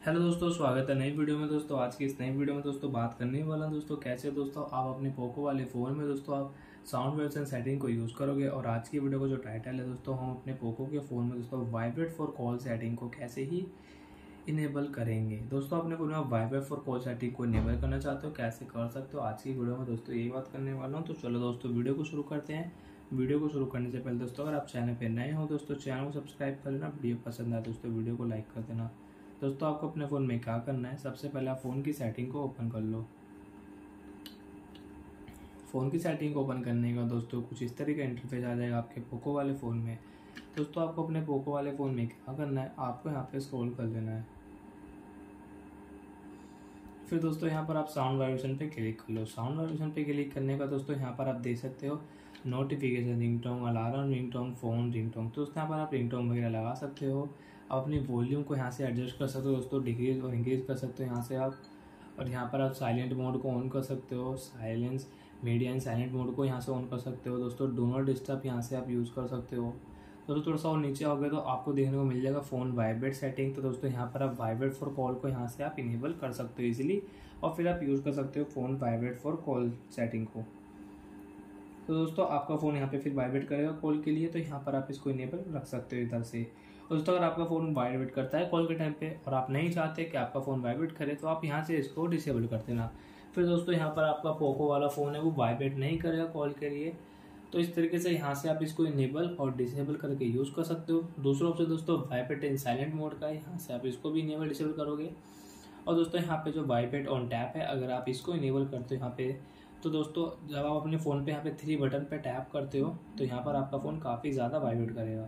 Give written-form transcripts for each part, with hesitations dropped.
Hello दोस्तों, स्वागत है नई वीडियो में। दोस्तों आज की इस नई वीडियो में दोस्तों बात करने वाला हूं दोस्तों कैसे दोस्तों आप अपने पोको वाले फ़ोन में दोस्तों आप साउंड वेव्स एंड सेटिंग को यूज़ करोगे। और आज की वीडियो का जो टाइटल है दोस्तों, हम अपने पोको के फ़ोन में दोस्तों वाइब्रेट फॉर कॉल सेटिंग को कैसे ही इनेबल करेंगे। दोस्तों अपने फ़ोन में आप वाइब्रेट फॉर कॉल सेटिंग को इनेबल करना चाहते हो, कैसे कर सकते हो, आज की वीडियो में दोस्तों यही बात करने वाला हूँ। तो चलो दोस्तों वीडियो को शुरू करते हैं। वीडियो को शुरू करने से पहले दोस्तों अगर आप चैनल पर नए हो दोस्तों चैनल को सब्सक्राइब कर लेना। वीडियो पसंद आए दोस्तों वीडियो को लाइक कर देना। दोस्तों आपको अपने फ़ोन में क्या करना है, सबसे पहले आप फ़ोन की सेटिंग को ओपन कर लो। फ़ोन की सेटिंग को ओपन करने के बाद दोस्तों कुछ इस तरह का इंटरफेस आ जाएगा आपके पोको वाले फ़ोन में। दोस्तों आपको अपने पोको वाले फ़ोन में क्या करना है, आपको यहाँ पे स्क्रॉल कर लेना है। फिर दोस्तों यहाँ पर आप साउंड वाइब्रेशन पे क्लिक कर लो। साउंड वाइब्रेशन पे क्लिक करने का दोस्तों यहाँ पर आप देख सकते हो notification, ringtone, alarm ringtone, phone ringtone. तो दोस्तों यहाँ पर आप रिंगटोन वगैरह लगा सकते हो। आप अपनी वॉल्यूम को यहाँ से एडजस्ट कर सकते हो दोस्तों, डिक्रीज और इंक्रीज कर सकते हो यहाँ से आप। और यहाँ पर आप साइलेंट मोड को ऑन कर सकते हो, साइलेंस, मीडियम साइलेंट मोड को यहाँ से ऑन कर सकते हो दोस्तों। डू नॉट डिस्टर्ब यहाँ से आप यूज़ कर सकते हो। तो थोड़ा सा और नीचे आओगे तो आपको देखने को मिल जाएगा फ़ोन वाइब्रेट सेटिंग। तो दोस्तों यहाँ पर आप वाइब्रेट फॉर कॉल को यहाँ से आप इनेबल कर सकते हो इजीली, और फिर आप यूज़ कर सकते हो phone vibrate for call setting को। तो दोस्तों आपका फ़ोन यहाँ पे फिर वाइब्रेट करेगा कॉल के लिए, तो यहाँ पर आप इसको इनेबल रख सकते हो इधर से। और दोस्तों अगर आपका फ़ोन वाइब्रेट करता है कॉल के टाइम पे और आप नहीं चाहते कि आपका फ़ोन वाइब्रेट करे, तो आप यहाँ से इसको डिसेबल कर देना। फिर दोस्तों यहाँ पर आपका पोको वाला फ़ोन है वो वाइब्रेट नहीं करेगा कॉल के लिए। तो इस तरीके से यहाँ से आप इसको इनेबल और डिसेबल करके यूज़ कर सकते हो। दूसरा ऑप्शन दोस्तों वाइब्रेट इन साइलेंट मोड का है, यहाँ से आप इसको भी इनेबल डिसेबल करोगे। और दोस्तों यहाँ पे जो वाइब्रेट ऑन टैप है, अगर आप इसको इनेबल करते हो यहाँ पे, तो दोस्तों जब आप अपने फ़ोन पे यहाँ पे 3 बटन पे टैप करते हो तो यहाँ पर आपका फ़ोन काफ़ी ज़्यादा वाइब्रेट करेगा।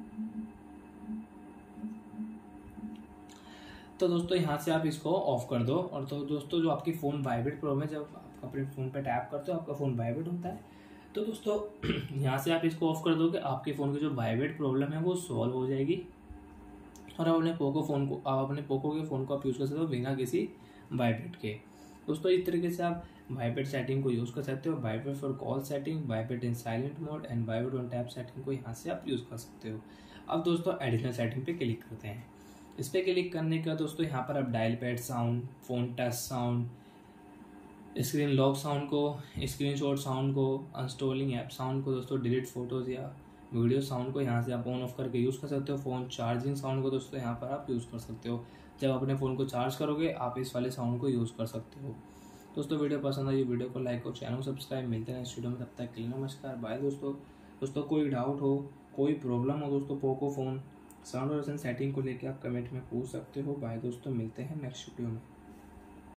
तो दोस्तों यहाँ से आप इसको ऑफ कर दो। और तो दोस्तों जो आपकी फ़ोन वाइब्रेट प्रॉब्लम है, जब आप अपने फ़ोन पे टैप करते हो आपका फ़ोन वाइब्रेट होता है, तो दोस्तों यहाँ से आप इसको ऑफ कर दोगे, आपके फ़ोन की जो वाइब्रेट प्रॉब्लम है वो सॉल्व हो जाएगी। और आप अपने पोको के फ़ोन को आप यूज़ कर सकते हो बिना किसी वाइब्रेट के। दोस्तों इस तरीके से आप वाइब्रेट सेटिंग को यूज़ कर सकते हो। Vibrate for call setting, vibrate in silent mode and vibrate on tap setting को यहाँ से आप यूज़ कर सकते हो। अब दोस्तों एडिशनल सेटिंग पे क्लिक करते हैं। इस पर क्लिक करने के बाद दोस्तों यहाँ पर आप dial pad sound, phone touch sound, screen lock sound को, स्क्रीनशॉट साउंड को, इंस्टॉलिंग ऐप साउंड को, दोस्तों डिलीट फोटोज़ या वीडियो साउंड को यहाँ से आप ऑन ऑफ करके यूज़ कर सकते हो। फ़ोन चार्जिंग साउंड को दोस्तों यहाँ पर आप यूज़ कर सकते हो। जब अपने फ़ोन को चार्ज करोगे आप इस वाले साउंड को यूज़ कर सकते हो। दोस्तों वीडियो पसंद आई वीडियो को लाइक और चैनल को सब्सक्राइब। मिलते हैं इस वीडियो में, तब तक के लिए नमस्कार, बाय दोस्तों कोई डाउट हो, कोई प्रॉब्लम हो दोस्तों Poco phone sound version setting को लेकर आप कमेंट में पूछ सकते हो। बाय दोस्तों, मिलते हैं नेक्स्ट वीडियो में।